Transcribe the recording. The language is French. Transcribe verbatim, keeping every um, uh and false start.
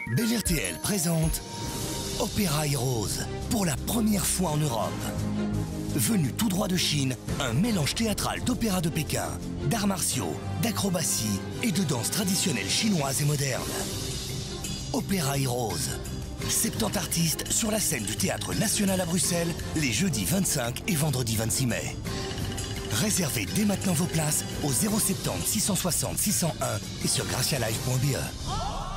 Bel R T L présente Opéra Heroes, pour la première fois en Europe. Venu tout droit de Chine, un mélange théâtral d'opéra de Pékin, d'arts martiaux, d'acrobatie et de danse traditionnelle chinoise et moderne. Opéra Heroes, soixante-dix artistes sur la scène du Théâtre National à Bruxelles, les jeudis vingt-cinq et vendredi vingt-six mai. Réservez dès maintenant vos places au zéro sept zéro six cent soixante six cent un et sur gracialive point be.